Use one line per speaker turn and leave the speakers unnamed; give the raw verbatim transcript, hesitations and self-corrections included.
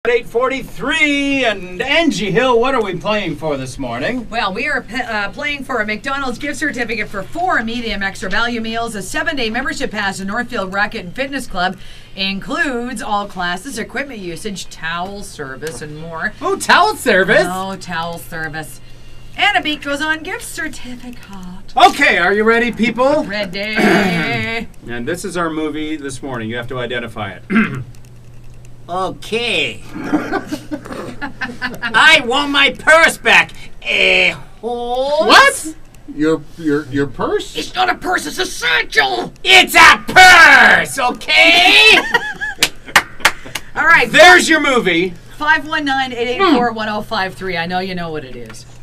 eight forty-three, and Angie Hill, what are we playing for this morning?
Well, we are uh, playing for a McDonald's gift certificate for four medium extra value meals, a seven-day membership pass to Northfield Racket and Fitness Club, includes all classes, equipment usage, towel service, and more.
Oh, towel service?
Oh, towel service. And a beat goes on gift certificate.
Okay, are you ready, people?
Ready.
And this is our movie this morning. You have to identify it.
Okay. I want my purse back. Eh,
What? Your your your purse?
It's not a purse, it's a satchel. It's a purse, okay?
All right.
There's your movie.
five one nine, eight eight four, one oh five three. I know you know what it is.